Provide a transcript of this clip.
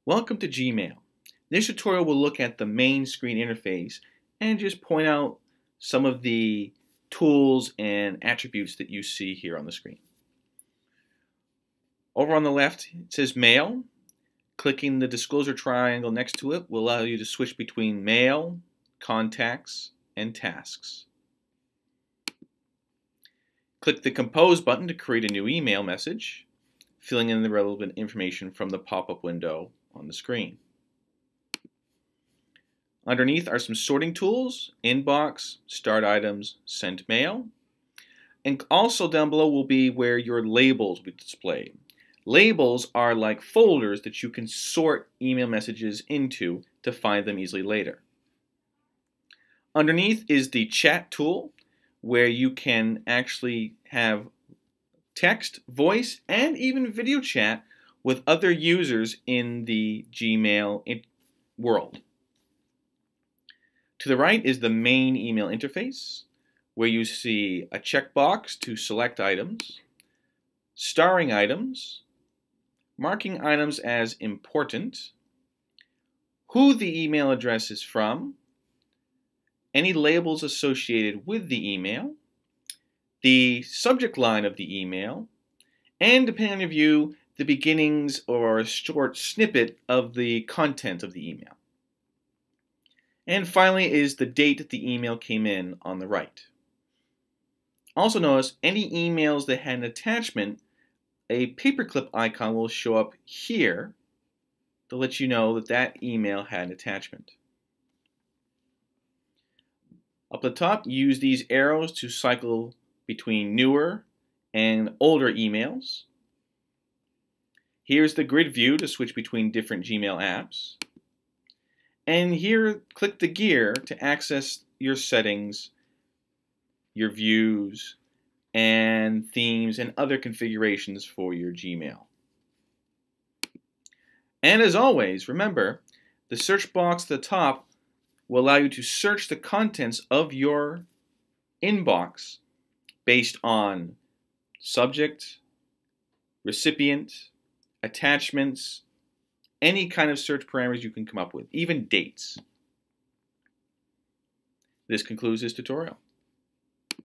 Welcome to Gmail. This tutorial will look at the main screen interface and just point out some of the tools and attributes that you see here on the screen. Over on the left, it says Mail. Clicking the disclosure triangle next to it will allow you to switch between Mail, Contacts, and Tasks. Click the Compose button to create a new email message, filling in the relevant information from the pop-up window on the screen. Underneath are some sorting tools: Inbox, Start Items, Sent Mail. And also down below will be where your labels will be displayed. Labels are like folders that you can sort email messages into to find them easily later. Underneath is the Chat tool, where you can actually have text, voice, and even video chat with other users in the Gmail world. To the right is the main email interface, where you see a checkbox to select items, starring items, marking items as important, who the email address is from, any labels associated with the email, the subject line of the email, and depending on your view, the beginnings or a short snippet of the content of the email. And finally is the date that the email came in on the right. Also notice any emails that had an attachment, a paperclip icon will show up here to let you know that that email had an attachment. Up the top, use these arrows to cycle between newer and older emails. Here's the grid view to switch between different Gmail apps. And here, click the gear to access your settings, your views, and themes and other configurations for your Gmail. And as always, remember, the search box at the top will allow you to search the contents of your inbox based on subject, recipient, attachments, any kind of search parameters you can come up with, even dates. This concludes this tutorial.